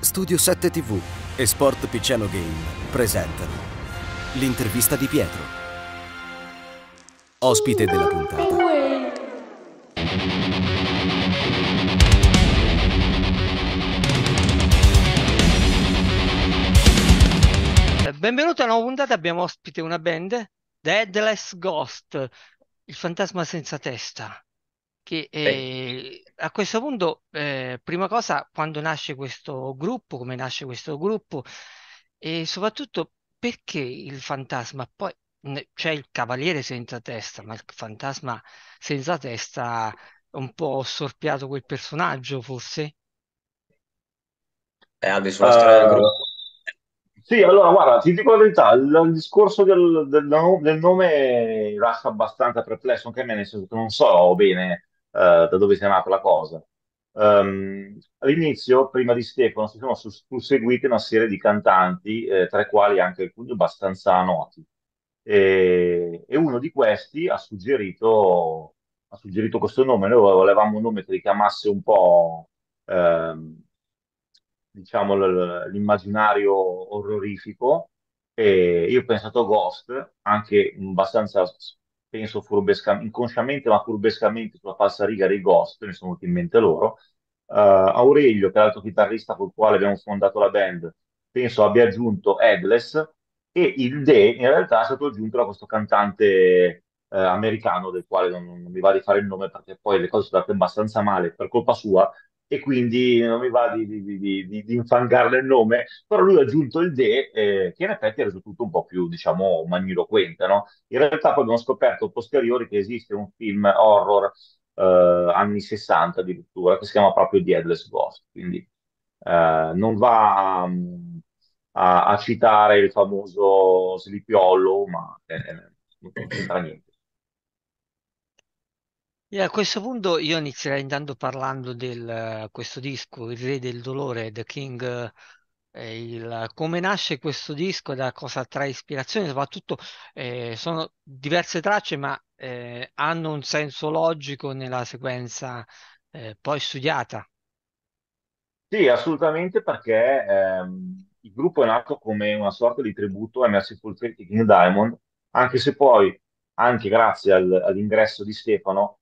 Studio 7 TV e Sport Picciano Game presentano l'intervista di Pietro. Ospite della puntata. Benvenuti a una nuova puntata, abbiamo ospite una band, The Headless Ghost, il fantasma senza testa, che Sì. a questo punto, prima cosa, quando nasce questo gruppo, come nasce questo gruppo, e soprattutto perché il fantasma, poi c'è il cavaliere senza testa, ma il fantasma senza testa ha un po' storpiato quel personaggio, forse? Albi, sulla storia del gruppo. Eh, sì, allora guarda, ti dico la verità, il discorso del nome lascia abbastanza perplesso anche a me, nel senso che non so bene da dove sia nata la cosa. All'inizio, prima di Stefano, si sono susseguite una serie di cantanti, tra i quali anche alcuni abbastanza noti. E uno di questi ha suggerito questo nome. Noi volevamo un nome che richiamasse un po' ehm, diciamo, l'immaginario orrorifico. E io ho pensato a Ghost, anche abbastanza, penso inconsciamente ma furbescamente sulla falsariga dei Ghost, mi sono venuti in mente loro. Aurelio, che è l'altro chitarrista con il quale abbiamo fondato la band, penso abbia aggiunto Headless, e il De in realtà è stato aggiunto da questo cantante americano, del quale non mi va di fare il nome perché poi le cose sono andate abbastanza male per colpa sua, e quindi non mi va di infangarle il nome, però lui ha aggiunto il De, che in effetti ha reso tutto un po' più, diciamo, magniloquente, no? In realtà poi abbiamo scoperto a posteriori che esiste un film horror anni 60 addirittura, che si chiama proprio The Headless Ghost, quindi non va a citare il famoso Sleepy Hollow, ma non c'entra niente. E a questo punto io inizierei intanto parlando del questo disco, Il Re del Dolore, The King, come nasce questo disco, da cosa trae ispirazione, soprattutto sono diverse tracce ma hanno un senso logico nella sequenza poi studiata. Sì, assolutamente, perché il gruppo è nato come una sorta di tributo a Merciful Fate di King Diamond, anche se poi, anche grazie all'ingresso di Stefano,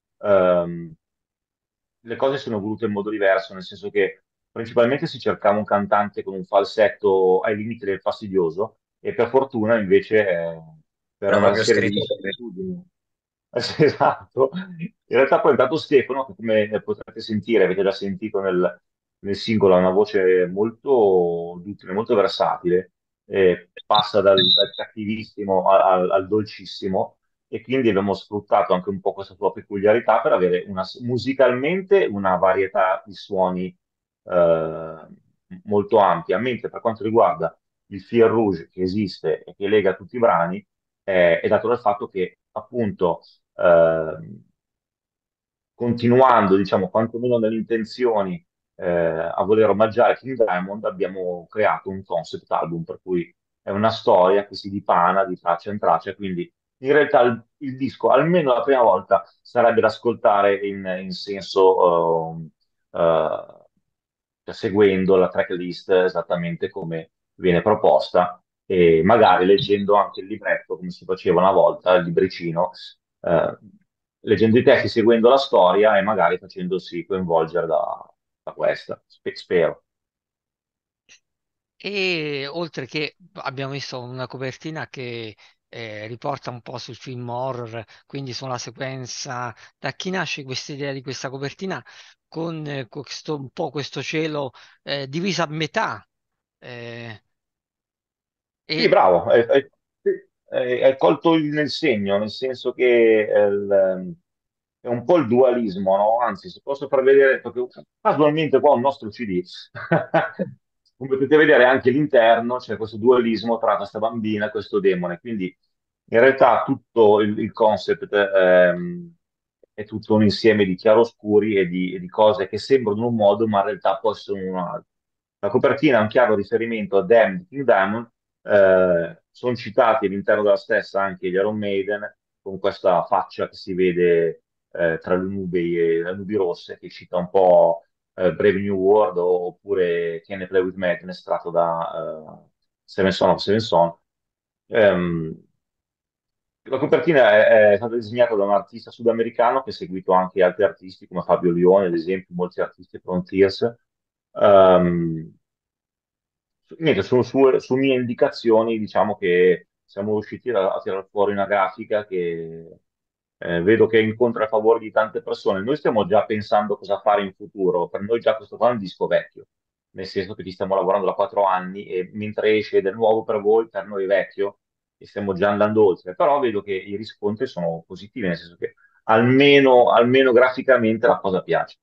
le cose sono volute in modo diverso, nel senso che principalmente si cercava un cantante con un falsetto ai limiti del fastidioso, e per fortuna invece, per Era una proprio serie di scritto per me. vicissitudini, sì, esatto, in realtà poi è entrato Stefano, che come potrete sentire, avete già sentito nel singolo, ha una voce molto duttile, molto versatile, passa dal cattivissimo al dolcissimo, e quindi abbiamo sfruttato anche un po' questa sua peculiarità per avere musicalmente una varietà di suoni eh, molto ampia, mentre per quanto riguarda il fil rouge che esiste e che lega tutti i brani, è dato dal fatto che appunto continuando, diciamo, quantomeno nelle intenzioni, a voler omaggiare King Diamond, abbiamo creato un concept album, per cui è una storia che si dipana di traccia in traccia, quindi in realtà il disco, almeno la prima volta, sarebbe da ascoltare in senso, cioè seguendo la tracklist esattamente come viene proposta, e magari leggendo anche il libretto, come si faceva una volta, il libricino, eh, leggendo i testi, seguendo la storia e magari facendosi coinvolgere da questa, spero. E oltre che abbiamo visto una copertina che riporta un po' sul film horror, quindi sulla sequenza, da chi nasce questa idea di questa copertina con questo, un po' questo cielo diviso a metà. eh, Sì, e bravo, hai colto nel segno, nel senso che è un po' il dualismo, no? Anzi, se posso far vedere, perché casualmente qua ho un nostro CD, come potete vedere anche all'interno c'è questo dualismo tra questa bambina e questo demone, quindi in realtà tutto il concept è tutto un insieme di chiaroscuri e di cose che sembrano un modo, ma in realtà poi sono un altro. La copertina è un chiaro riferimento a Damned King Diamond. Sono citati all'interno della stessa anche gli Iron Maiden, con questa faccia che si vede tra le nubi rosse, che cita un po' Brave New World oppure Can I Play With Madness tratto da Seven Son of Seven Son. Ehm, la copertina è stata disegnata da un artista sudamericano che ha seguito anche altri artisti come Fabio Lione, ad esempio, molti artisti frontiers. Ehm, Niente, su mie indicazioni, diciamo che siamo riusciti a tirare fuori una grafica che vedo che incontra il favore di tante persone. Noi stiamo già pensando cosa fare in futuro. Per noi già questo qua è un disco vecchio, nel senso che ci stiamo lavorando da 4 anni e mentre esce del nuovo per voi, per noi è vecchio e stiamo già andando oltre. Però vedo che i riscontri sono positivi, nel senso che almeno graficamente la cosa piace.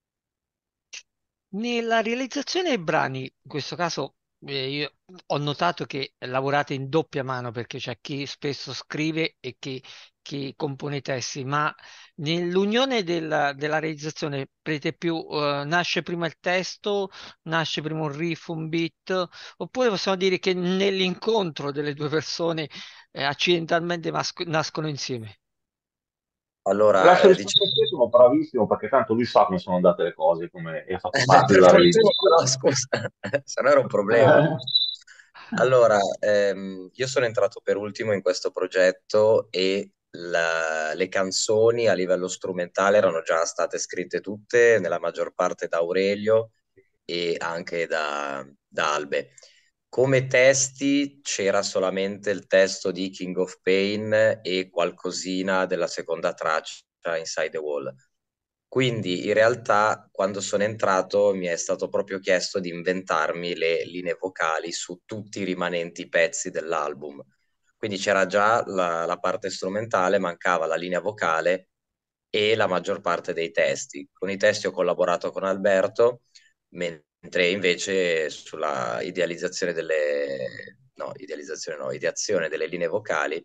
Nella realizzazione dei brani, in questo caso io ho notato che lavorate in doppia mano perché c'è chi spesso scrive e chi compone i testi, ma nell'unione della realizzazione nasce prima il testo, nasce prima un riff, un beat, oppure possiamo dire che nell'incontro delle due persone accidentalmente nascono insieme? Se Allora, lascio rispondere a diciamo, te, sono bravissimo perché tanto lui sa come sono andate le cose e ha fatto parte per della fortuna però, realizzazione. scusa, se no era un problema. Allora, io sono entrato per ultimo in questo progetto e le canzoni a livello strumentale erano già state scritte tutte, nella maggior parte da Aurelio e anche da Albe. Come testi c'era solamente il testo di King of Pain e qualcosina della seconda traccia, Inside the Wall. Quindi in realtà quando sono entrato mi è stato proprio chiesto di inventarmi le linee vocali su tutti i rimanenti pezzi dell'album. Quindi c'era già la parte strumentale, mancava la linea vocale e la maggior parte dei testi. Con i testi ho collaborato con Alberto, mentre invece sulla idealizzazione no, idealizzazione no, ideazione delle linee vocali,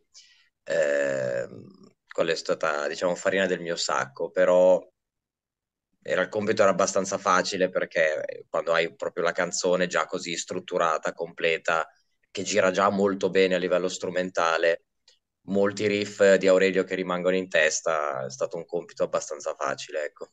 quella è stata, diciamo, farina del mio sacco, però il compito era abbastanza facile perché quando hai proprio la canzone già così strutturata, completa, che gira già molto bene a livello strumentale, molti riff di Aurelio che rimangono in testa, è stato un compito abbastanza facile, ecco.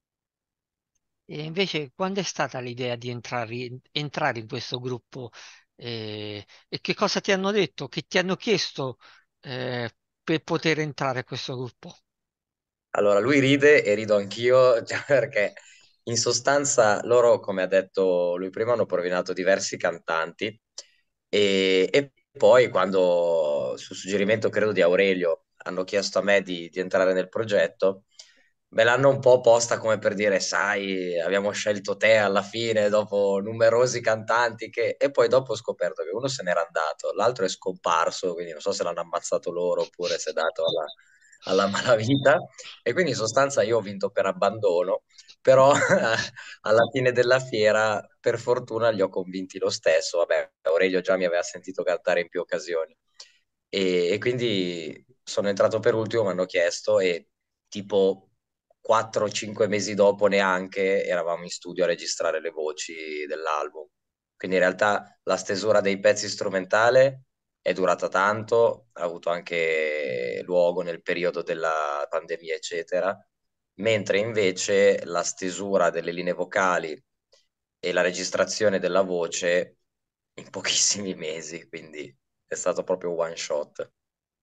E invece, quando è stata l'idea di entrare in questo gruppo? E che cosa ti hanno detto? Che ti hanno chiesto per poter entrare a questo gruppo? Allora, lui ride e rido anch'io, cioè, perché in sostanza loro, come ha detto lui prima, hanno provinato diversi cantanti e poi quando, su suggerimento credo di Aurelio, hanno chiesto a me di entrare nel progetto, me l'hanno un po' posta come per dire, sai, abbiamo scelto te alla fine dopo numerosi cantanti e poi dopo ho scoperto che uno se n'era andato, l'altro è scomparso, quindi non so se l'hanno ammazzato loro oppure se è dato alla malavita. E quindi in sostanza io ho vinto per abbandono, però alla fine della fiera per fortuna li ho convinti lo stesso. Vabbè, Aurelio già mi aveva sentito cantare in più occasioni. E quindi sono entrato per ultimo, mi hanno chiesto e tipo 4-5 mesi dopo neanche eravamo in studio a registrare le voci dell'album. Quindi in realtà la stesura dei pezzi strumentale è durata tanto, ha avuto anche luogo nel periodo della pandemia, eccetera, mentre invece la stesura delle linee vocali e la registrazione della voce in pochissimi mesi, quindi è stato proprio one shot.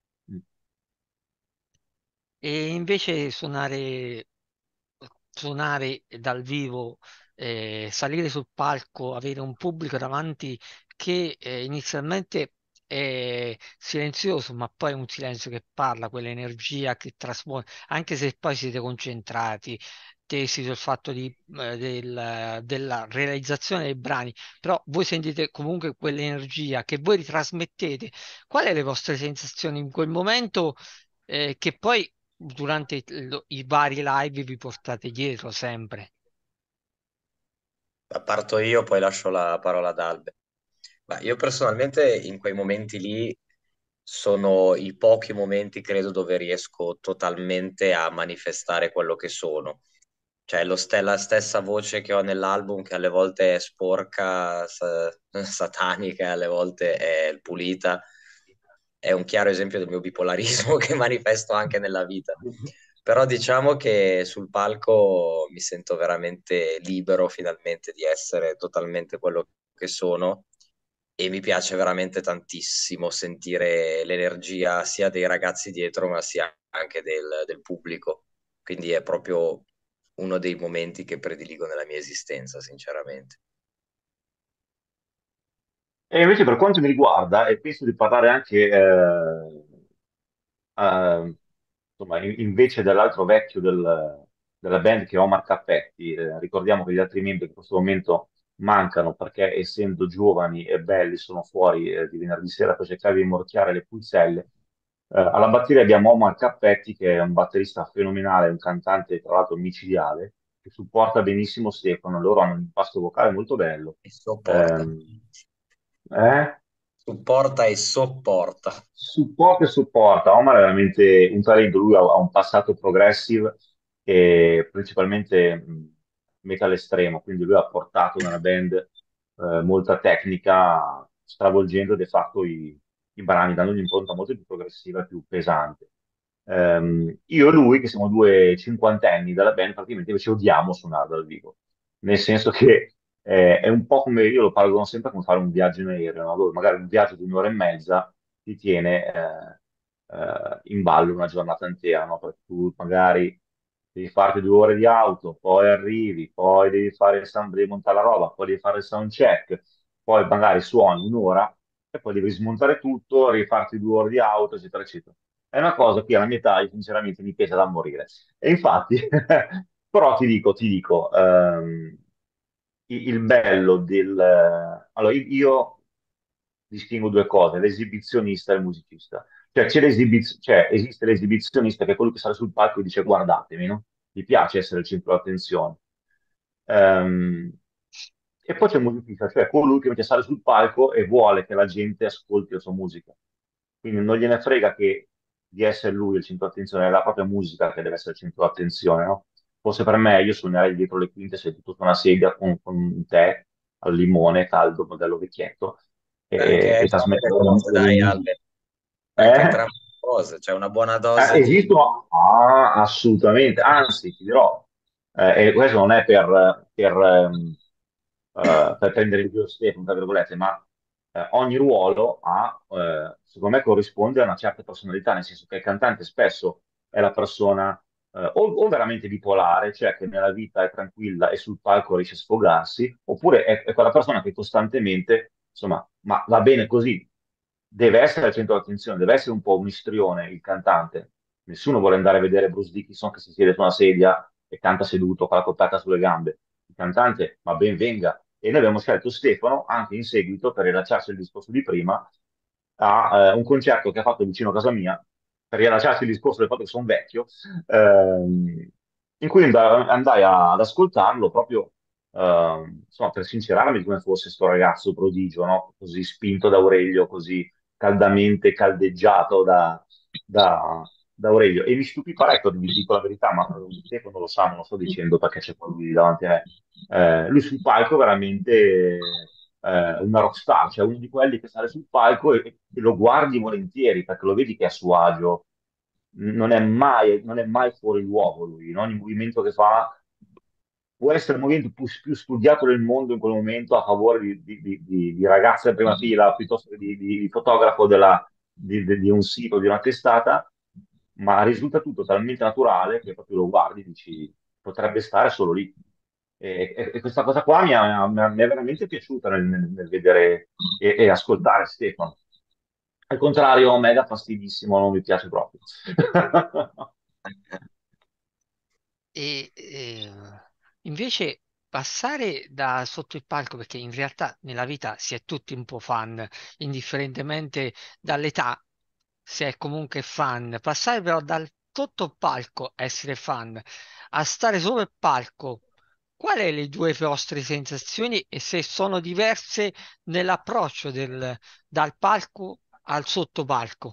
E invece suonare dal vivo, salire sul palco, avere un pubblico davanti che inizialmente è silenzioso, ma poi è un silenzio che parla, quell'energia che trasmuove, anche se poi siete concentrati, tesi sul fatto della realizzazione dei brani, però voi sentite comunque quell'energia che voi ritrasmettete. Qual è le vostre sensazioni in quel momento, che poi durante i vari live vi portate dietro sempre? Parto io, poi lascio la parola ad Albe. Ma io personalmente in quei momenti lì sono i pochi momenti, credo, dove riesco totalmente a manifestare quello che sono. Cioè, la stessa voce che ho nell'album, che alle volte è sporca, satanica, alle volte è pulita, è un chiaro esempio del mio bipolarismo che manifesto anche nella vita. Però diciamo che sul palco mi sento veramente libero finalmente di essere totalmente quello che sono e mi piace veramente tantissimo sentire l'energia sia dei ragazzi dietro ma sia anche del pubblico. Quindi è proprio uno dei momenti che prediligo nella mia esistenza, sinceramente. E invece per quanto mi riguarda, e penso di parlare anche insomma, invece dell'altro vecchio della band che è Omar Cappetti, ricordiamo che gli altri membri in questo momento mancano perché essendo giovani e belli sono fuori di venerdì sera per cercare di rimorchiare le pulzelle. Alla batteria abbiamo Omar Cappetti che è un batterista fenomenale, un cantante tra l'altro micidiale, che supporta benissimo Stefano, loro hanno un impasto vocale molto bello. E sopporta. Ehm, eh? Supporta e sopporta. Supporta e supporta. Omar è veramente un talento, lui ha un passato progressive e principalmente metal estremo, quindi lui ha portato nella band molta tecnica, stravolgendo de facto i brani, dando un'impronta molto più progressiva e più pesante. Io e lui, che siamo due cinquantenni della band, praticamente ci odiamo suonare dal vivo, nel senso che è un po' come io lo paragono sempre come fare un viaggio in aereo, no? Dove magari un viaggio di un'ora e mezza ti tiene in ballo una giornata intera, no? Perché tu magari devi farti 2 ore di auto, poi arrivi, poi devi fare devi montare la roba, poi devi fare il sound check, poi magari suoni un'ora e poi devi smontare tutto, rifarti 2 ore di auto, eccetera, eccetera. È una cosa che alla mia età, sinceramente, mi pesa da morire. E infatti, però ti dico, il bello allora, io distingo due cose, l'esibizionista e il musicista. Cioè, esiste l'esibizionista che è quello che sale sul palco e dice guardatemi, no? Gli piace essere il centro d'attenzione. Ehm, e poi c'è il musicista, cioè colui che invece sale sul palco e vuole che la gente ascolti la sua musica. Quindi non gliene frega di essere lui il centro d'attenzione, è la propria musica che deve essere il centro d'attenzione, no? Forse per me, io suonerei dietro le quinte seduto su una sedia con un tè al limone caldo, modello vecchietto, Anche e entrambe le trasmettere cose, le dai, musiche. Albe. Anche Eh? entrambe le cose, c'è una buona dose di... Esistono? Ah, assolutamente, anzi, ti dirò, e questo non è per prendere il giro Stefano, tra virgolette, ma ogni ruolo secondo me, corrisponde a una certa personalità, nel senso che il cantante spesso è la persona o veramente bipolare, cioè che nella vita è tranquilla e sul palco riesce a sfogarsi, oppure è quella persona che costantemente, insomma, ma va bene così, deve essere al centro dell'attenzione, deve essere un po' un istrione il cantante. Nessuno vuole andare a vedere Bruce Dickinson che si siede su una sedia e canta seduto con la coperta sulle gambe. Il cantante, ma ben venga. E noi abbiamo scelto Stefano anche in seguito per rilasciarsi il discorso di prima a un concerto che ha fatto vicino a casa mia, per rilasciarsi il discorso del fatto che sono vecchio, in cui andai ad ascoltarlo proprio insomma, per sincerarmi di come fosse sto ragazzo prodigio, no? Così spinto da Aurelio, così caldamente caldeggiato da Aurelio. E mi stupì parecchio, vi dico la verità, ma Stefano non lo sa, non lo sto dicendo perché c'è quello lì davanti a me. Lui sul palco veramente una rockstar, cioè uno di quelli che sale sul palco e lo guardi volentieri perché lo vedi che è a suo agio, non è mai fuori luogo lui, in ogni movimento che fa può essere il movimento più studiato del mondo in quel momento a favore di ragazze in prima fila piuttosto che di fotografo di un sito, di una testata, ma risulta tutto talmente naturale che proprio lo guardi e dici potrebbe stare solo lì. E questa cosa qua mi è veramente piaciuta nel vedere e ascoltare Stefano. Al contrario, a me dà fastidissimo, non mi piace proprio. E invece passare da sotto il palco, perché in realtà nella vita si è tutti un po' fan, indifferentemente dall'età, si è comunque fan. Passare però dal sotto il palco, essere fan, a stare sopra il palco, quali le due vostre sensazioni e se sono diverse nell'approccio dal palco al sottopalco?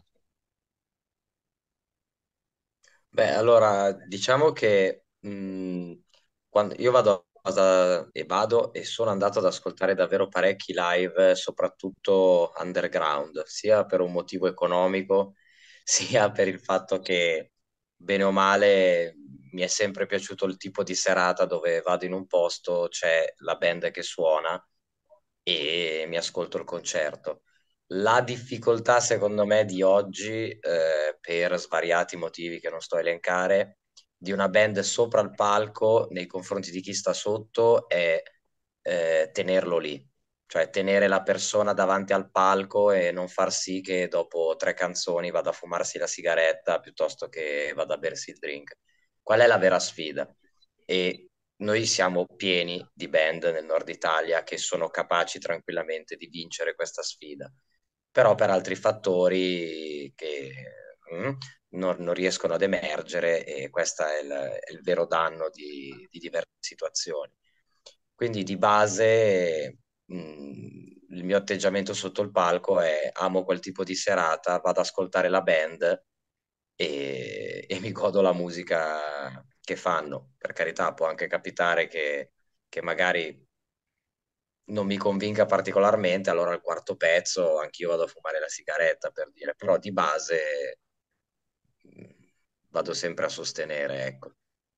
Beh, allora, diciamo che quando io vado e sono andato ad ascoltare davvero parecchi live, soprattutto underground, sia per un motivo economico, sia per il fatto che bene o male mi è sempre piaciuto il tipo di serata dove vado in un posto, c'è la band che suona e mi ascolto il concerto. La difficoltà, secondo me, di oggi, per svariati motivi che non sto a elencare, di una band sopra il palco nei confronti di chi sta sotto è tenerlo lì, cioè tenere la persona davanti al palco e non far sì che dopo 3 canzoni vada a fumarsi la sigaretta piuttosto che vada a bersi il drink. Qual è la vera sfida? E noi siamo pieni di band nel nord Italia che sono capaci tranquillamente di vincere questa sfida, però per altri fattori che mm, non riescono ad emergere e questo è il vero danno di diverse situazioni. Quindi di base il mio atteggiamento sotto il palco è amo quel tipo di serata, vado ad ascoltare la band e mi godo la musica che fanno. Per carità, può anche capitare che magari non mi convinca particolarmente, allora al quarto pezzo anch'io vado a fumare la sigaretta per dire, però di base mh, vado sempre a sostenere, ecco.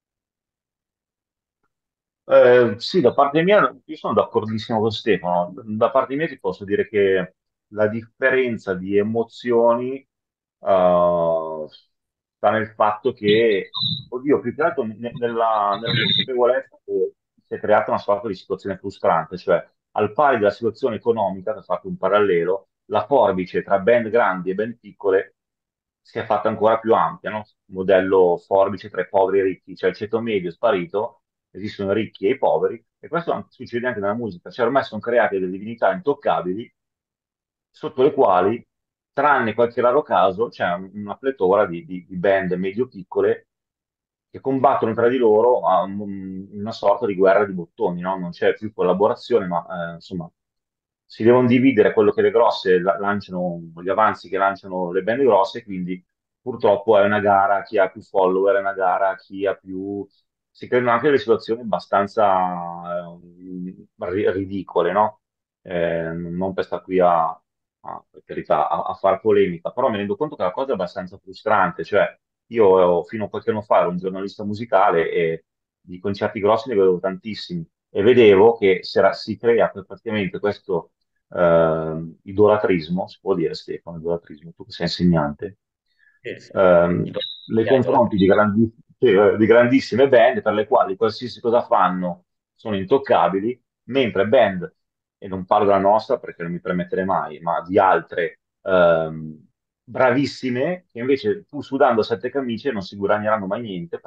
Sì, da parte mia, io sono d'accordissimo con Stefano. Da parte mia ti posso dire che la differenza di emozioni, sta nel fatto che, oddio, più che altro nella consapevolezza che si è creata una sorta di situazione frustrante, cioè al pari della situazione economica, per farti un parallelo, la forbice tra band grandi e band piccole si è fatta ancora più ampia, no? Modello forbice tra i poveri e i ricchi, cioè il ceto medio è sparito, esistono i ricchi e i poveri, e questo succede anche nella musica, cioè ormai sono create delle divinità intoccabili sotto le quali, tranne qualche raro caso, c'è una pletora di band medio-piccole che combattono tra di loro a una sorta di guerra di bottoni, no? Non c'è più collaborazione, ma insomma si devono dividere quello che le grosse lanciano, gli avanzi che lanciano le band grosse, quindi purtroppo è una gara a chi ha più follower, è una gara a chi ha più... Si creano anche delle situazioni abbastanza ridicole, no? Non per stare qui per carità, a far polemica, però mi rendo conto che la cosa è abbastanza frustrante, cioè io fino a qualche anno fa ero un giornalista musicale e di concerti grossi ne vedevo tantissimi e vedevo che si crea praticamente questo idolatrismo, si può dire Stefano, idolatrismo, tu che sei insegnante, Sì, sì. ehm, nei confronti di grandissime band per le quali qualsiasi cosa fanno sono intoccabili, mentre band, e non parlo della nostra perché non mi permetterei mai, ma di altre bravissime, che invece pur sudando sette camicie non si guadagneranno mai niente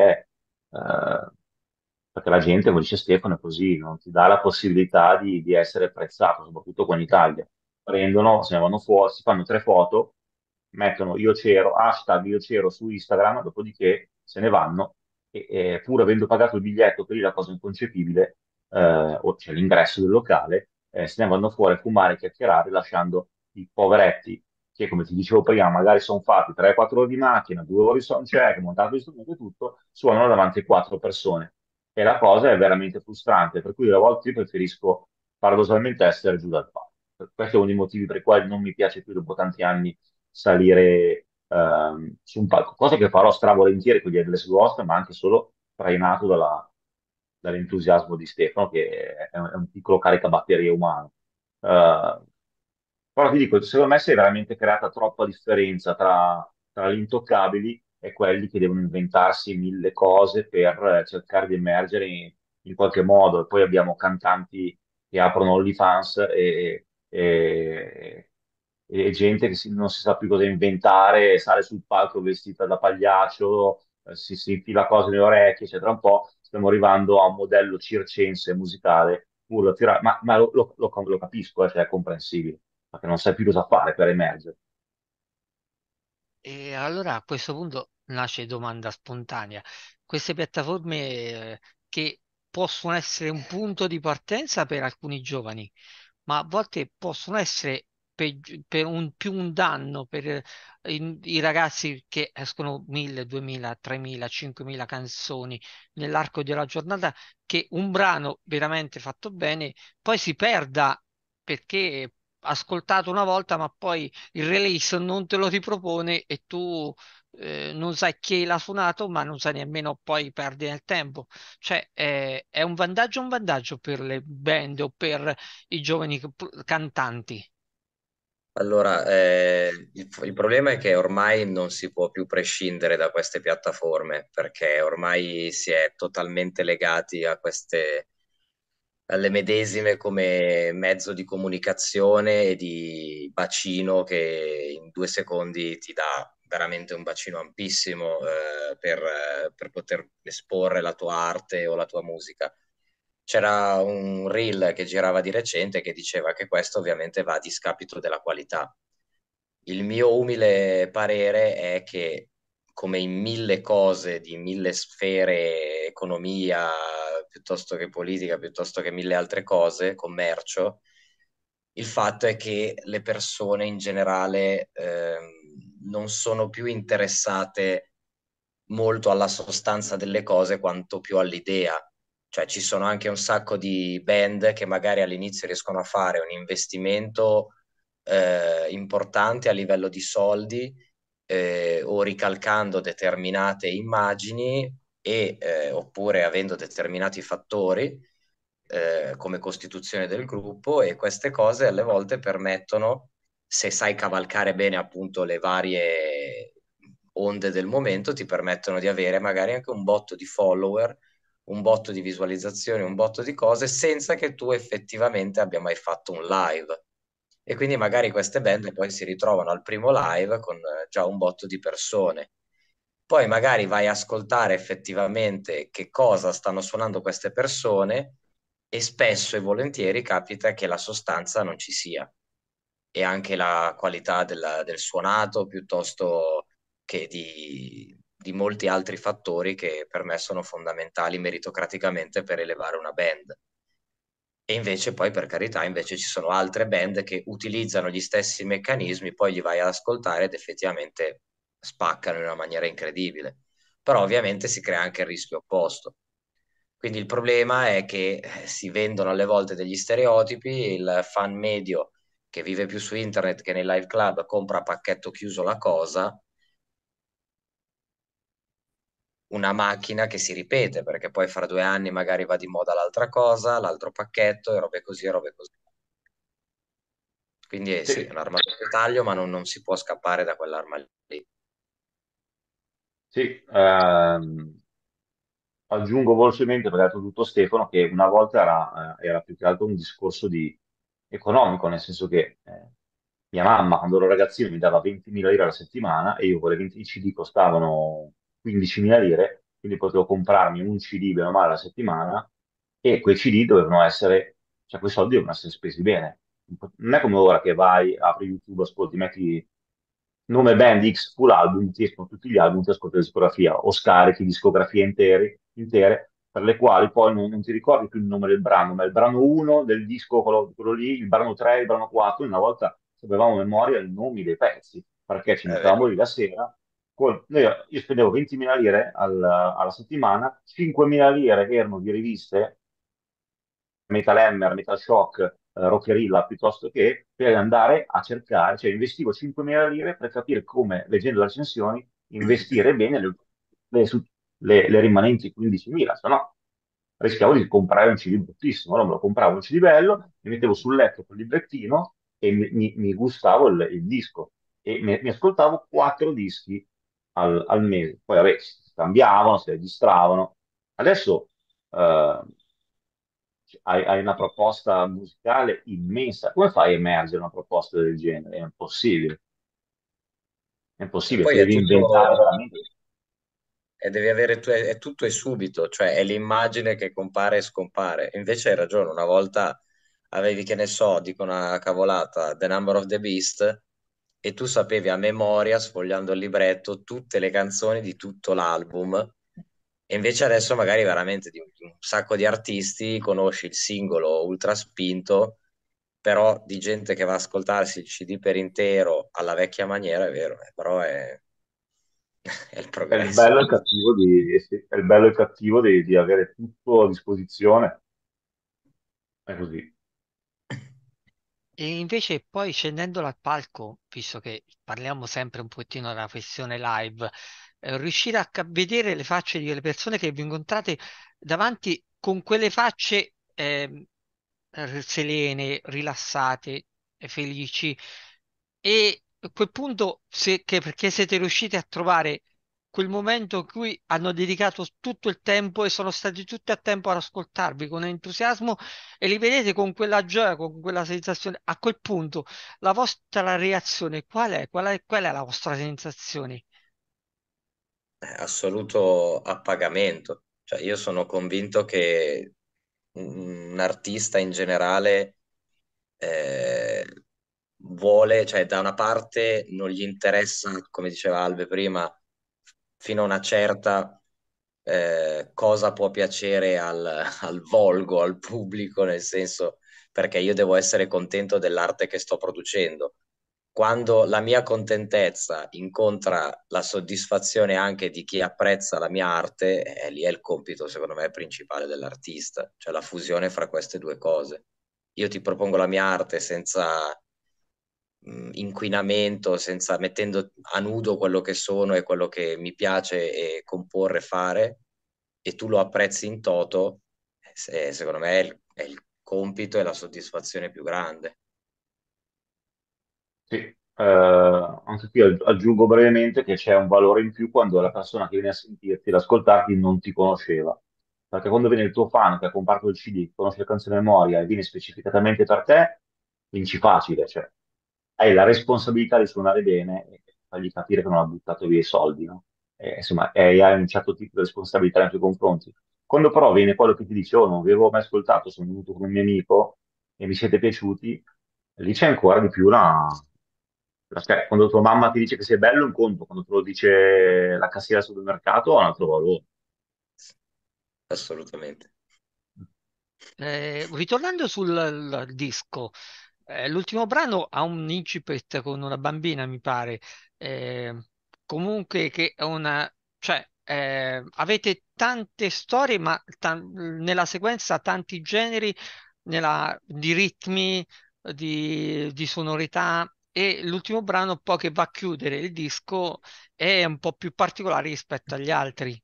perché la gente, come dice Stefano, è così, non ti dà la possibilità di essere apprezzato, soprattutto qua in Italia. Prendono, se ne vanno fuori, si fanno 3 foto, mettono io c'ero, hashtag io c'ero su Instagram, dopodiché se ne vanno e pur avendo pagato il biglietto, per lì la cosa inconcepibile, o c'è l'ingresso del locale, se ne vanno fuori a fumare e chiacchierare, lasciando i poveretti che, come ti dicevo prima, magari sono fatti 3-4 ore di macchina, 2 ore di soundcheck, montato gli strumenti e tutto, suonano davanti a 4 persone. E la cosa è veramente frustrante, per cui a volte io preferisco paradossalmente essere giù dal palco. Questo è uno dei motivi per i quali non mi piace più dopo tanti anni salire su un palco, cosa che farò stravolentieri con gli Headless Ghost, ma anche solo trainato dall'entusiasmo di Stefano, che è un piccolo caricabatterie umano. Eh, Però ti dico, secondo me si è veramente creata troppa differenza tra gli intoccabili e quelli che devono inventarsi mille cose per cercare di emergere in qualche modo. E poi abbiamo cantanti che aprono OnlyFans e gente che non si sa più cosa inventare, sale sul palco vestita da pagliaccio, si infila cose nelle orecchie, cioè tra un po' stiamo arrivando a un modello circense musicale, ma lo capisco, cioè è comprensibile, perché non sai più cosa fare per emergere. E allora a questo punto nasce domanda spontanea. Queste piattaforme che possono essere un punto di partenza per alcuni giovani, ma a volte possono essere più un danno per i ragazzi che escono 1000, 2000, 3000, 5000 canzoni nell'arco della giornata, che un brano veramente fatto bene poi si perda perché ascoltato una volta, ma poi il release non te lo ripropone e tu non sai chi l'ha suonato, ma non sai nemmeno poi perdi nel tempo. Cioè, è un vantaggio per le band o per i giovani cantanti. Allora, il problema è che ormai non si può più prescindere da queste piattaforme perché ormai si è totalmente legati a queste, alle medesime come mezzo di comunicazione e di bacino che in 2 secondi ti dà veramente un bacino ampissimo, per poter esporre la tua arte o la tua musica. C'era un reel che girava di recente che diceva che questo ovviamente va a discapito della qualità. Il mio umile parere è che, come in mille cose, di mille sfere, economia, piuttosto che politica, piuttosto che mille altre cose, commercio, il fatto è che le persone in generale non sono più interessate molto alla sostanza delle cose quanto più all'idea. Cioè ci sono anche un sacco di band che magari all'inizio riescono a fare un investimento importante a livello di soldi, o ricalcando determinate immagini oppure avendo determinati fattori come costituzione del gruppo, e queste cose alle volte permettono, se sai cavalcare bene appunto le varie onde del momento, ti permettono di avere magari anche un botto di follower, un botto di visualizzazioni, un botto di cose senza che tu effettivamente abbia mai fatto un live. E quindi magari queste band poi si ritrovano al primo live con già un botto di persone. Poi magari vai a ascoltare effettivamente che cosa stanno suonando queste persone e spesso e volentieri capita che la sostanza non ci sia e anche la qualità del suonato piuttosto che di molti altri fattori che per me sono fondamentali meritocraticamente per elevare una band. E invece poi, per carità, invece ci sono altre band che utilizzano gli stessi meccanismi, poi li vai ad ascoltare ed effettivamente spaccano in una maniera incredibile. Però ovviamente si crea anche il rischio opposto. Quindi il problema è che si vendono alle volte degli stereotipi, il fan medio che vive più su internet che nei live club compra a pacchetto chiuso la cosa, una macchina che si ripete, perché poi fra 2 anni magari va di moda l'altra cosa, l'altro pacchetto e robe così e robe così. Quindi sì, è Sì, un'arma a taglio, ma non si può scappare da quell'arma lì. sì. Aggiungo velocemente, perché ha detto tutto Stefano, che una volta era più che altro un discorso economico, nel senso che mia mamma, quando ero ragazzino, mi dava 20.000 lire alla settimana e io quelle 20 i CD costavano 15.000 lire, quindi potevo comprarmi un CD bene o male alla settimana e quei CD dovevano essere, cioè quei soldi dovevano essere spesi bene. Non è come ora che vai, apri YouTube, ascolti, metti nome band X full album, ti escono tutti gli album, ti ascolti la discografia o scarichi discografie intere per le quali poi non ti ricordi più il nome del brano, ma il brano 1 del disco, quello lì, il brano 3, il brano 4, una volta sapevamo a memoria i nomi dei pezzi, perché ci È mettevamo vero. lì la sera. Io spendevo 20.000 lire alla settimana, 5.000 lire erano di riviste Metal Hammer, Metal Shock, Rockerilla, piuttosto che per andare a cercare, cioè investivo 5.000 lire per capire come, leggendo le recensioni, investire bene le rimanenti 15.000, se no rischiavo di comprare un CD bruttissimo. Allora me lo compravo un CD bello, mi mettevo sul letto col librettino e mi gustavo il disco e mi ascoltavo 4 dischi al mese. Poi vabbè, si scambiavano, si registravano. Adesso eh, hai una proposta musicale immensa. Come fai a emergere una proposta del genere? È E impossibile, ti poi è devi inventare tutto, veramente. e devi avere, è tutto e subito, cioè è l'immagine che compare e scompare. Invece hai ragione, una volta avevi, che ne so, dico una cavolata, The Number of the Beast, e tu sapevi a memoria, sfogliando il libretto, tutte le canzoni di tutto l'album. E invece adesso magari veramente di un sacco di artisti conosci il singolo ultra spinto, però di gente che va a ascoltarsi il CD per intero alla vecchia maniera, è vero, però è il È il progresso. bello e il cattivo sì, è il bello e il cattivo di avere tutto a disposizione. È così. E invece poi scendendo dal palco, visto che parliamo sempre un pochettino della questione live, riuscire a vedere le facce di quelle persone che vi incontrate davanti con quelle facce serene, rilassate, felici, e a quel punto, perché siete riusciti a trovare quel momento in cui hanno dedicato tutto il tempo e sono stati tutti a tempo ad ascoltarvi con entusiasmo e li vedete con quella gioia, con quella sensazione, a quel punto la vostra reazione qual è? Qual è la vostra sensazione? Assoluto appagamento. Cioè, io sono convinto che un artista in generale eh, vuole, cioè da una parte non gli interessa, come diceva Albe prima, fino a una certa cosa può piacere al volgo, al pubblico, nel senso perché io devo essere contento dell'arte che sto producendo. Quando la mia contentezza incontra la soddisfazione anche di chi apprezza la mia arte, lì è il compito, secondo me, principale dell'artista, cioè la fusione fra queste due cose. Io ti propongo la mia arte senza inquinamento, senza mettendo a nudo quello che sono e quello che mi piace e comporre e fare, e tu lo apprezzi in toto, secondo me è il compito e la soddisfazione più grande. Sì, anche qui aggiungo brevemente che c'è un valore in più quando la persona che viene a sentirti, ad ascoltarti, non ti conosceva. Perché quando viene il tuo fan che ha comprato il CD, conosce le canzoni a memoria e viene specificatamente per te, vinci facile, cioè hai la responsabilità di suonare bene e fargli capire che non ha buttato via i soldi, no? Insomma, hai un certo tipo di responsabilità nei tuoi confronti. Quando però viene quello che ti dice, oh, non vi avevo mai ascoltato, sono venuto con un mio amico e mi siete piaciuti, lì c'è ancora di più cioè, quando tua mamma ti dice che sei bello, un conto, quando te lo dice la cassiera al supermercato, ha un altro valore. Assolutamente. Ritornando sul disco, l'ultimo brano ha un incipit con una bambina, mi pare. Eh, Comunque che è una, cioè, avete tante storie, ma nella sequenza tanti generi, di ritmi, di sonorità. E l'ultimo brano, poi che va a chiudere il disco, è un po' più particolare rispetto agli altri.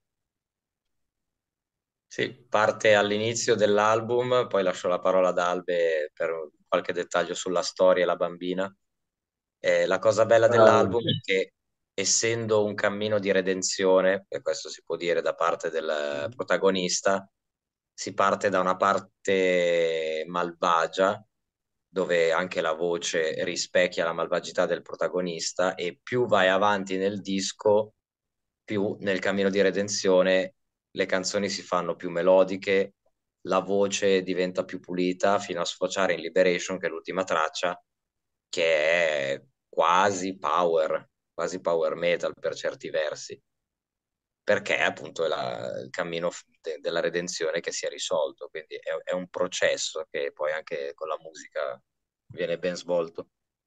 Sì, parte all'inizio dell'album, poi lascio la parola ad Albe per qualche dettaglio sulla storia e la bambina. La cosa bella dell'album Sì. è che essendo un cammino di redenzione, e questo si può dire da parte del protagonista, si parte da una parte malvagia, dove anche la voce rispecchia la malvagità del protagonista, e più vai avanti nel disco, più nel cammino di redenzione le canzoni si fanno più melodiche, la voce diventa più pulita fino a sfociare in Liberation, che è l'ultima traccia, che è quasi power metal per certi versi, perché appunto è il cammino della redenzione che si è risolto, quindi è un processo che poi anche con la musica viene ben svolto.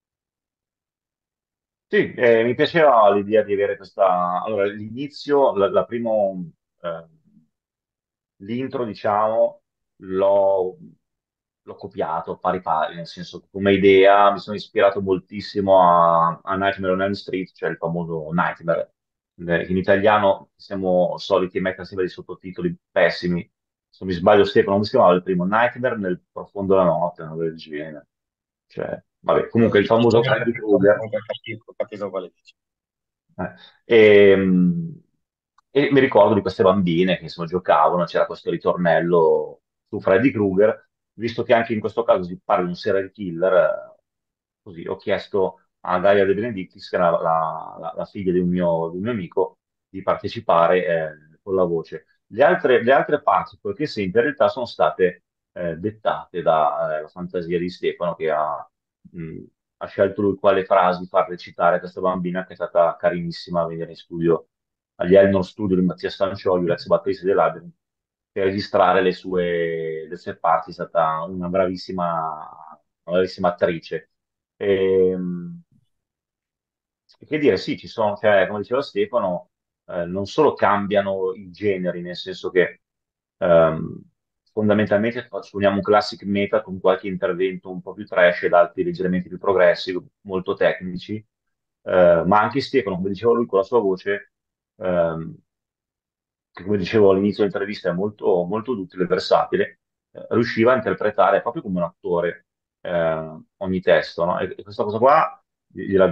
Sì, mi piaceva l'idea di avere questa. Allora, l'inizio, eh, l'intro, diciamo, l'ho l'ho copiato pari pari, nel senso che come idea mi sono ispirato moltissimo a Nightmare on Elm Street, cioè il famoso Nightmare. In italiano siamo soliti mettere sempre dei sottotitoli pessimi. Se non mi sbaglio, Stefano, come si chiamava il primo? Nightmare nel profondo della notte, una roba del genere. Cioè, vabbè, comunque il famoso Freddy Krueger. Ho capito quale dici. Eh, E, e mi ricordo di queste bambine che insomma giocavano, c'era questo ritornello su Freddy Krueger, visto che anche in questo caso si parla di un serial killer, così ho chiesto a Gaia De Benedictis, che era la figlia di un mio amico, di partecipare con la voce. Le altre parti, poiché senti, in realtà sono state dettate dalla fantasia di Stefano, che mh, ha scelto lui quale frasi far recitare a questa bambina, che è stata carinissima a venire in studio, agli Elnor Studio di Mattia Stancioli, l'ex batterista dell'Album, per registrare le sue parti. È stata una bravissima attrice. E, che dire, sì, ci sono, cioè, come diceva Stefano, non solo cambiano i generi, nel senso che ehm, fondamentalmente suoniamo un classic metal con qualche intervento un po' più trash ed altri leggermente più progressi, molto tecnici. Ma anche Stefano, come diceva lui con la sua voce, ehm, che come dicevo all'inizio dell'intervista è molto, molto duttile e versatile, riusciva a interpretare proprio come un attore ogni testo, no? E questa cosa qua gliela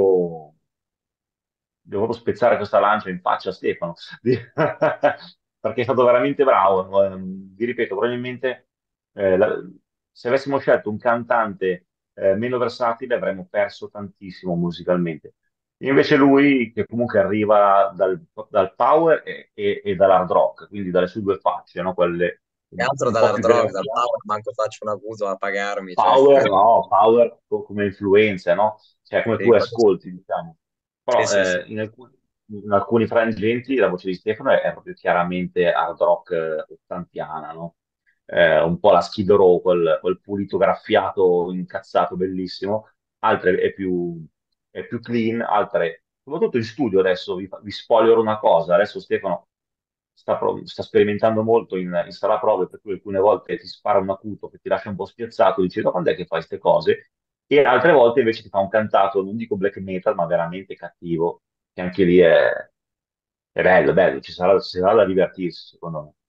devo proprio spezzare questa lancia in faccia a Stefano, perché è stato veramente bravo. Vi ripeto, probabilmente se avessimo scelto un cantante meno versatile avremmo perso tantissimo musicalmente. Invece lui, che comunque arriva dal power e dall'hard rock, quindi dalle sue due facce, no? Quelle E altro un po' dall'hard più rock, dal granate. power manco faccio un acuto a pagarmi, cioè. Power, no, power come influenze, no? Cioè come tu Sì, ascolti, diciamo. sì, Però sì, sì. in alcuni frangenti la voce di Stefano è proprio chiaramente hard rock ottantiana, no? Un po' la Skid Row, quel pulito graffiato, incazzato, bellissimo. Altre è più clean, altre, soprattutto in studio adesso, vi spoilerò una cosa, adesso Stefano sta sperimentando molto in sala prove, per cui alcune volte ti spara un acuto che ti lascia un po' spiazzato, dici, "Ma quando è che fai queste cose?" E altre volte invece ti fa un cantato, non dico black metal, ma veramente cattivo, che anche lì è bello, bello, ci sarà da divertirsi, secondo me.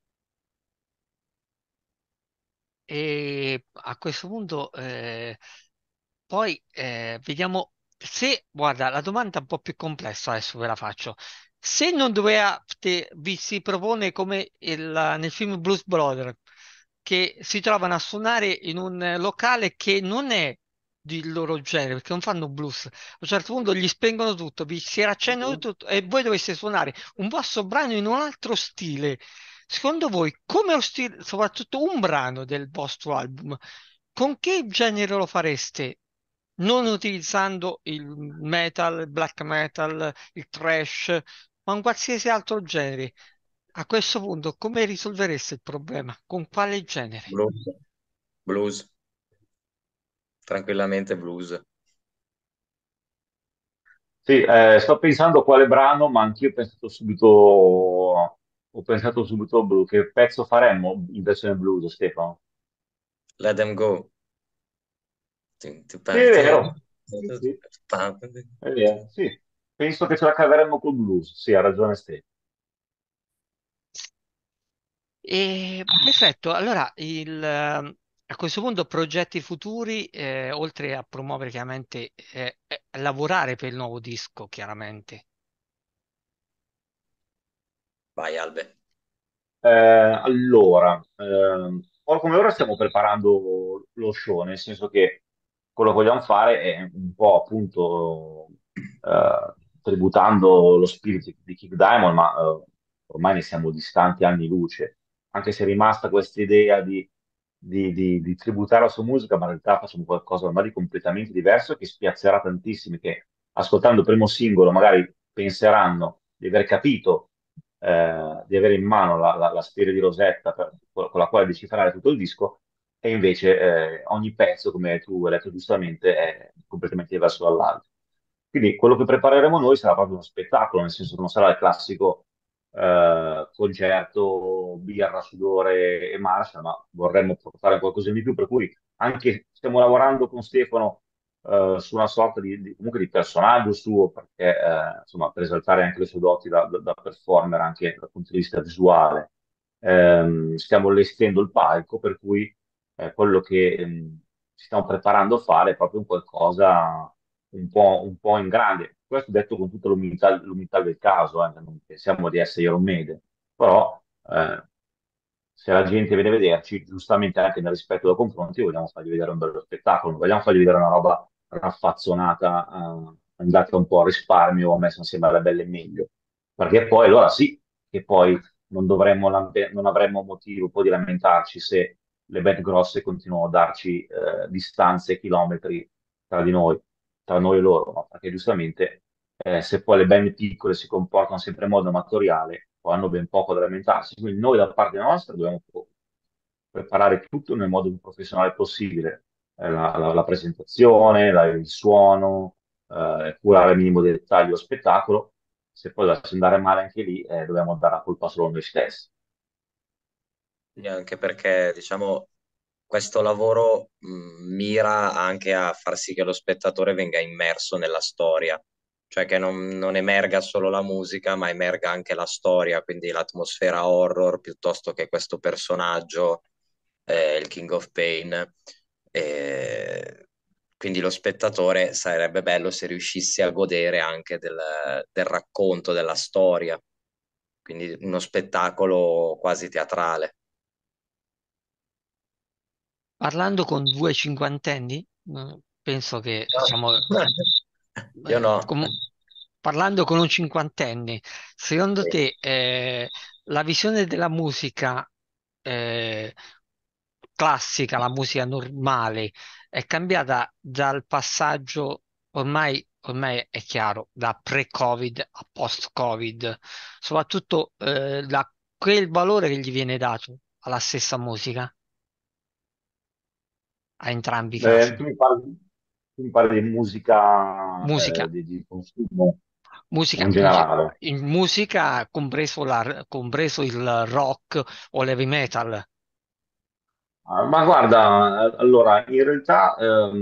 E a questo punto poi vediamo se, guarda, la domanda è un po' più complessa, adesso ve la faccio. Se non dovete, vi si propone come nel film Blues Brother, che si trovano a suonare in un locale che non è di loro genere, perché non fanno blues. A un certo punto gli spengono tutto, vi si riaccendono tutto e voi doveste suonare un vostro brano in un altro stile. Secondo voi, come lo stile, soprattutto un brano del vostro album, con che genere lo fareste? Non utilizzando il metal, il black metal, il thrash, ma un qualsiasi altro genere. A questo punto, come risolvereste il problema? Con quale genere? Blues, blues, tranquillamente blues. Sì, sto pensando quale brano, ma anch'io ho pensato subito blu. Che pezzo faremmo in versione blues, Stefano? Let them go. Sì, è vero. Sì, sì, è vero. Sì, penso che ce la caveremmo col blues. Sì, ha ragione Stefano. Perfetto, allora a questo punto progetti futuri, oltre a promuovere chiaramente, lavorare per il nuovo disco, chiaramente. Vai, Albe. Allora, ora come ora stiamo preparando lo show, nel senso che quello che vogliamo fare è un po' appunto tributando lo spirito di Kick Diamond, ma ormai ne siamo distanti anni luce, anche se è rimasta questa idea di tributare la sua musica, ma in realtà facciamo qualcosa ormai di completamente diverso che spiazzerà tantissimi che ascoltando il primo singolo magari penseranno di aver capito di avere in mano la sfera di Rosetta con la quale decifrare tutto il disco, e invece ogni pezzo, come tu hai detto giustamente, è completamente diverso dall'altro. Quindi quello che prepareremo noi sarà proprio uno spettacolo, nel senso che non sarà il classico concerto, birra, sudore e marcia, ma vorremmo portare qualcosa di più, per cui anche stiamo lavorando con Stefano su una sorta comunque di personaggio suo, perché insomma, per esaltare anche le sue doti da performer, anche dal punto di vista visuale. Stiamo allestendo il palco, per cui quello che ci stiamo preparando a fare è proprio un qualcosa un po' in grande. Questo detto con tutta l'umiltà del caso, non pensiamo di essere Iron Maiden, però se la gente viene a vederci, giustamente anche nel rispetto dei confronti, vogliamo fargli vedere un bello spettacolo, non vogliamo fargli vedere una roba raffazzonata, andata un po' a risparmio, messa insieme alle belle e meglio. Perché poi, allora sì, che poi non avremmo motivo poi di lamentarci se le band grosse continuano a darci distanze e chilometri tra noi e loro, no? Perché giustamente se poi le band piccole si comportano sempre in modo amatoriale, poi hanno ben poco da lamentarsi. Quindi noi da parte nostra dobbiamo preparare tutto nel modo più professionale possibile. La presentazione, il suono, curare il minimo dettaglio lo spettacolo. Se poi dovesse andare male anche lì, dobbiamo dare la colpa solo a noi stessi. Sì, anche perché, diciamo, questo lavoro mira anche a far sì che lo spettatore venga immerso nella storia, cioè che non emerga solo la musica, ma emerga anche la storia, quindi l'atmosfera horror piuttosto che questo personaggio, il King of Pain. E quindi lo spettatore sarebbe bello se riuscisse a godere anche del racconto, della storia, quindi uno spettacolo quasi teatrale. Parlando con due cinquantenni, penso che, No. diciamo, Io no. parlando con un cinquantenne, secondo Sì. te la visione della musica eh, classica, la musica normale, è cambiata dal passaggio, ormai è chiaro, da pre-Covid a post-Covid, soprattutto da quel valore che gli viene dato alla stessa musica, a entrambi i casi. Tu mi parli di musica, Musica, di consumo o musica, in generale? in musica compreso il rock o l'heavy metal. Ma guarda, allora, in realtà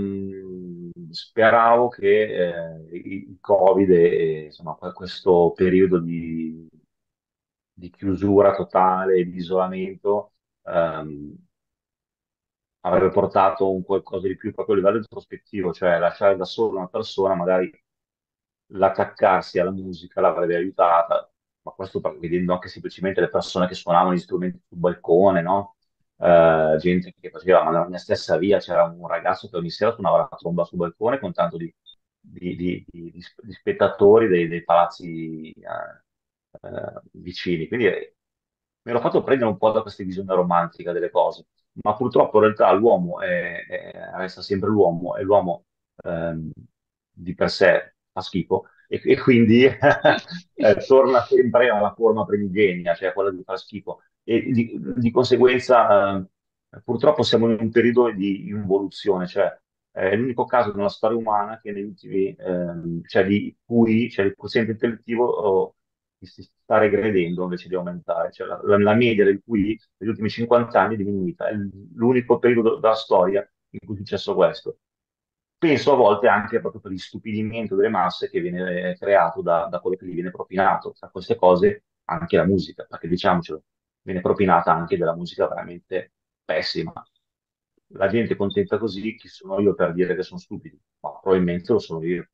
speravo che il Covid e insomma, questo periodo di chiusura totale, di isolamento, ehm, avrebbe portato un qualcosa di più proprio a livello introspettivo, cioè lasciare da sola una persona, magari l'attaccarsi alla musica l'avrebbe aiutata, ma questo vedendo anche semplicemente le persone che suonavano gli strumenti sul balcone, no? Gente che faceva, ma nella mia stessa via c'era un ragazzo che ogni sera suonava la tromba sul balcone con tanto di spettatori dei palazzi vicini. Quindi mi ero fatto prendere un po' da questa visione romantica delle cose, ma purtroppo in realtà l'uomo resta sempre l'uomo e l'uomo ehm, di per sé fa schifo e quindi torna sempre alla forma primigenia, cioè quella di far schifo. E di conseguenza purtroppo siamo in un periodo di involuzione, cioè è l'unico caso nella storia umana che negli ultimi, cioè di cui cioè, il quoziente intellettivo si sta regredendo invece di aumentare, cioè la media del QI negli ultimi 50 anni è diminuita, è l'unico periodo della storia in cui è successo questo. Penso a volte anche proprio per l'istupidimento delle masse che viene creato da quello che gli viene propinato. Tra queste cose anche la musica, perché diciamocelo, viene propinata anche della musica veramente pessima. La gente è contenta così, chi sono io per dire che sono stupidi? Ma probabilmente lo sono io.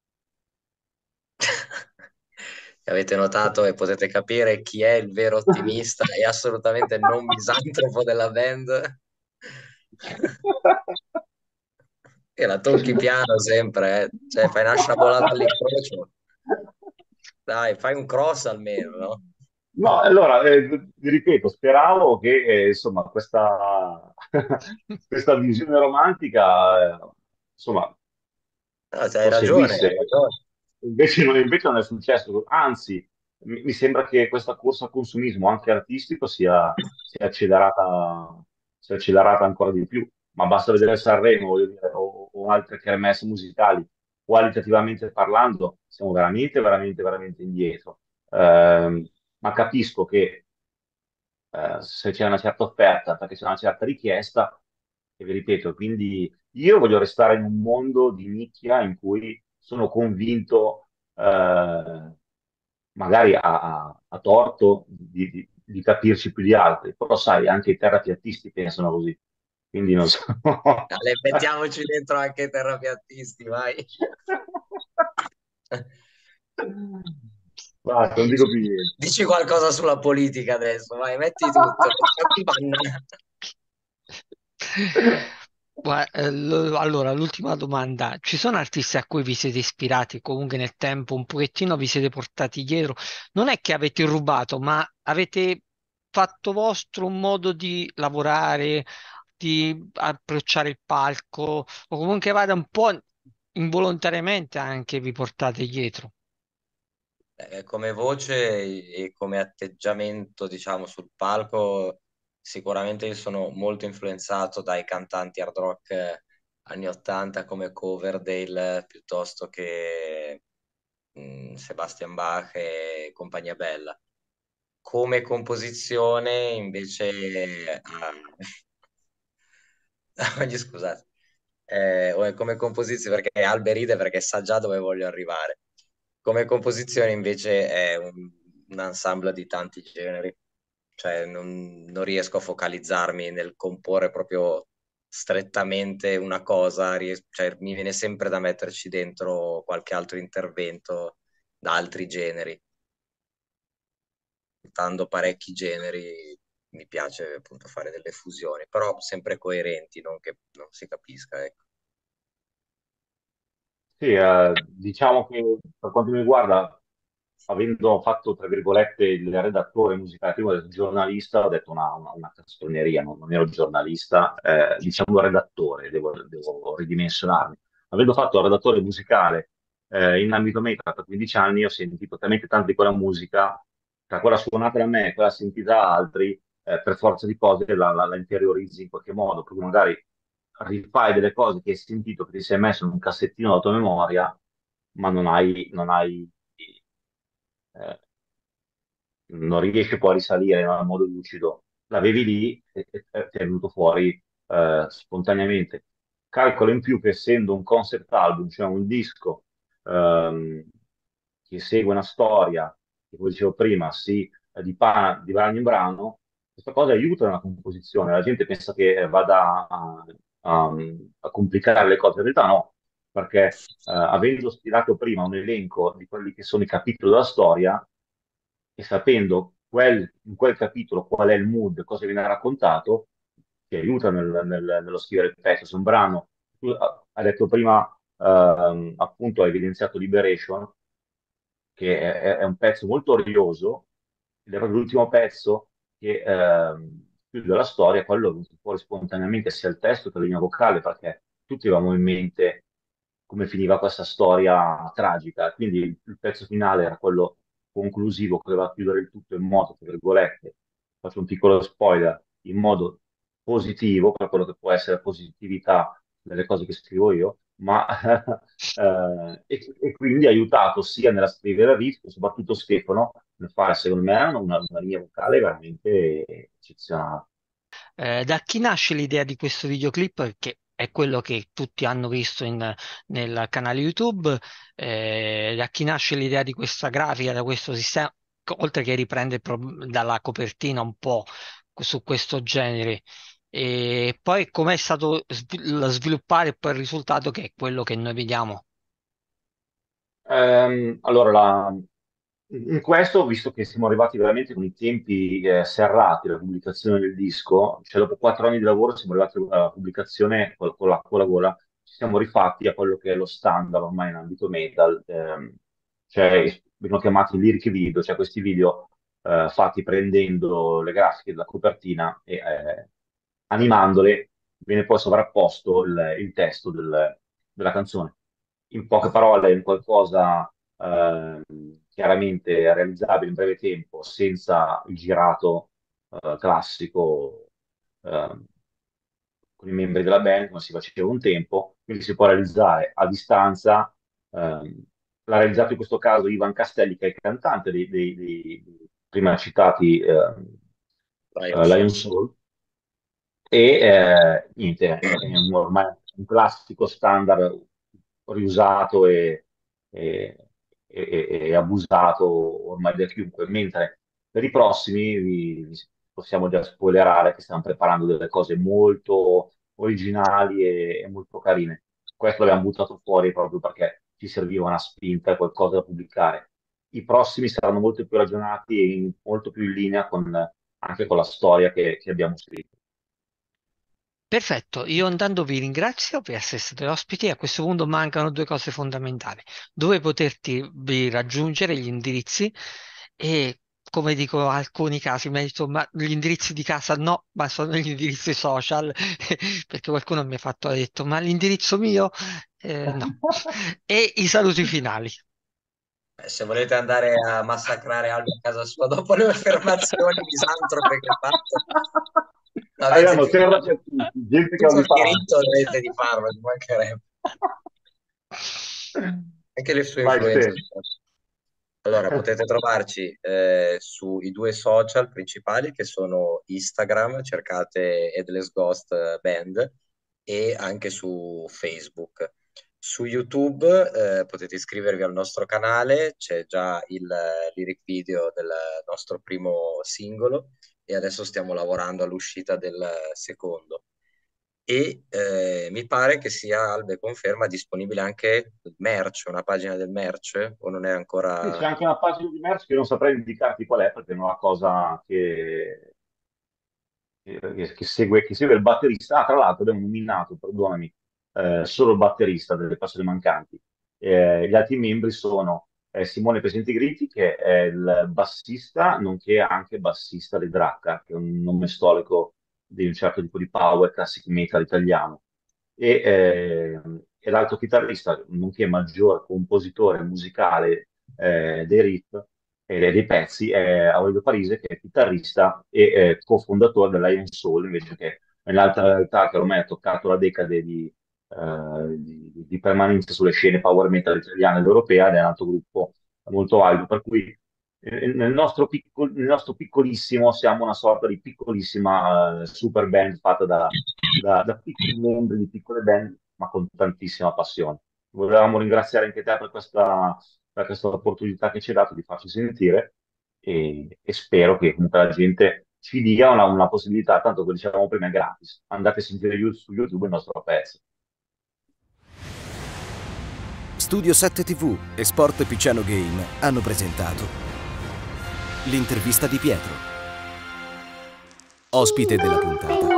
Avete notato e potete capire chi è il vero ottimista e assolutamente non misantropo della band. E la tocchi piano sempre, eh. Cioè fai una sciabolata all'incrocio. Dai, fai un cross almeno, no? No, allora, vi ripeto, speravo che insomma, questa visione romantica insomma, No, hai ragione, proseguisse. hai ragione. Invece non è successo, anzi, mi sembra che questa corsa al consumismo, anche artistico, sia accelerata ancora di più. Ma basta vedere Sanremo, voglio dire, o altre kermesse musicali, qualitativamente parlando, siamo veramente, veramente, veramente indietro. Ma capisco che se c'è una certa offerta, perché c'è una certa richiesta, e vi ripeto, quindi io voglio restare in un mondo di nicchia in cui sono convinto, magari a torto, di capirci più di altri, però sai, anche i terrapiattisti pensano così, quindi non so. Dai, mettiamoci dentro anche i terrapiattisti, vai. Basta, non dico Dici, più niente. dici qualcosa sulla politica adesso, vai, metti tutto. Facciamo banna. Allora, l'ultima domanda. Ci sono artisti a cui vi siete ispirati, comunque nel tempo un pochettino vi siete portati dietro? Non è che avete rubato, ma avete fatto vostro un modo di lavorare, di approcciare il palco, o comunque vada un po' involontariamente anche vi portate dietro. Come voce e come atteggiamento, diciamo, sul palco, sicuramente io sono molto influenzato dai cantanti hard rock anni 80 come Coverdale piuttosto che Sebastian Bach e compagnia bella. come composizione invece scusate. Come composizione, perché Albe ride perché sa già dove voglio arrivare. Come composizione invece è un ensemble di tanti generi, cioè non riesco a focalizzarmi nel comporre proprio strettamente una cosa, cioè, mi viene sempre da metterci dentro qualche altro intervento da altri generi. Ascoltando parecchi generi mi piace appunto fare delle fusioni, però sempre coerenti, non che non si capisca, ecco. Sì, diciamo che per quanto mi riguarda, avendo fatto, tra virgolette, il redattore musicale, prima del giornalista, ho detto una castroneria, non ero giornalista, diciamo redattore, devo ridimensionarmi. Avendo fatto il redattore musicale in ambito metal per 15 anni, ho sentito talmente tanto di quella musica, tra quella suonata da me e quella sentita da altri, per forza di cose la interiorizzi in qualche modo, perché magari rifai delle cose che hai sentito, che ti sei messo in un cassettino della tua memoria, ma eh, non riesci poi a risalire in modo lucido. L'avevi lì e ti è venuto fuori spontaneamente. Calcolo in più che essendo un concept album, cioè un disco ehm, che segue una storia, che come dicevo prima, di brano in brano, questa cosa aiuta nella composizione. La gente pensa che vada a complicare le cose, in realtà no, perché avendo stilato prima un elenco di quelli che sono i capitoli della storia, e sapendo in quel capitolo qual è il mood, cosa viene raccontato, ti aiuta nello scrivere il pezzo. Se un brano, tu hai detto prima, appunto, hai evidenziato Liberation, che è un pezzo molto orioso, ed è proprio l'ultimo pezzo che chiude la storia, quello è venuto fuori spontaneamente sia il testo che la linea vocale, perché tutti avevamo in mente come finiva questa storia tragica. Quindi il pezzo finale era quello conclusivo che doveva chiudere il tutto in modo, tra virgolette, faccio un piccolo spoiler, in modo positivo, per quello che può essere positività delle cose che scrivo io, ma e quindi ha aiutato sia nella scrivere il riff, soprattutto Stefano, nel fare secondo me una linea vocale veramente eccezionale. Da chi nasce l'idea di questo videoclip, che è quello che tutti hanno visto nel canale YouTube? Da chi nasce l'idea di questa grafica, da questo sistema, oltre che riprende dalla copertina un po' su questo genere? E poi com'è stato sviluppare poi il risultato che è quello che noi vediamo? Allora, in questo, visto che siamo arrivati veramente con i tempi serrati alla pubblicazione del disco, cioè dopo 4 anni di lavoro siamo arrivati alla pubblicazione con la gola, ci siamo rifatti a quello che è lo standard ormai in ambito metal, cioè vengono chiamati lyric video, cioè questi video fatti prendendo le grafiche della copertina e animandole, viene poi sovrapposto il testo della canzone. In poche parole, è un qualcosa chiaramente realizzabile in breve tempo, senza il girato classico eh, con i membri della band, come si faceva un tempo, quindi si può realizzare a distanza. L'ha realizzato in questo caso Ivan Castelli, che è il cantante dei prima citati Lion Soul. Lion Soul, e niente, ormai un classico standard riusato e- e abusato ormai da chiunque, mentre per i prossimi vi possiamo già spoilerare che stiamo preparando delle cose molto originali e molto carine. Questo l'abbiamo buttato fuori proprio perché ci serviva una spinta, qualcosa da pubblicare. I prossimi saranno molto più ragionati e molto più in linea anche con la storia che abbiamo scritto. Perfetto, io intanto vi ringrazio per essere stati ospiti. A questo punto mancano due cose fondamentali: dove poterti raggiungere, gli indirizzi, e come dico in alcuni casi, mi ha detto ma gli indirizzi di casa no, ma sono gli indirizzi social, perché qualcuno mi ha fatto, ha detto ma l'indirizzo mio? No. E i saluti finali. Se volete andare a massacrare Albi a casa sua dopo le affermazioni misantrope che ha fatto, avete Abbiamo terra per tutti, gente che ha tutto un il fan. diritto avete di farlo, ci mancherebbe. Anche le sue Vai, influenze. Ste. Allora, potete trovarci sui due social principali che sono Instagram, cercate Headless Ghost Band, e anche su Facebook. Su YouTube potete iscrivervi al nostro canale, c'è già il lyric video del nostro primo singolo e adesso stiamo lavorando all'uscita del secondo. E mi pare che sia, Albe conferma, disponibile anche il merch, una pagina del merch, o non è Sì, c'è ancora... anche una pagina di merch che non saprei indicarti qual è perché è una cosa che segue il batterista. Ah, tra l'altro abbiamo nominato, perdonami, solo il batterista delle persone mancanti. Gli altri membri sono Simone Pesenti Gritti, che è il bassista, nonché anche bassista di Dracca, che è un nome storico di un certo tipo di power classic metal italiano. E l'altro chitarrista, nonché maggior compositore musicale dei riff e dei pezzi, è Aurelio Parise, che è chitarrista e cofondatore dell'Iron Soul, invece che nell'altra realtà che ormai ha toccato la decade di permanenza sulle scene power metal italiane ed europea, ed è un altro gruppo molto alto, per cui nel nostro piccolissimo siamo una sorta di piccolissima super band fatta da piccoli membri di piccole band, ma con tantissima passione. Volevamo ringraziare anche te per questa opportunità che ci hai dato di farci sentire e spero che comunque la gente ci dia una possibilità, tanto come dicevamo prima è gratis. Andate a sentire su YouTube il nostro pezzo. Studio 7 TV e Sport Picciano Game hanno presentato l'intervista di Pietro. Ospite della puntata,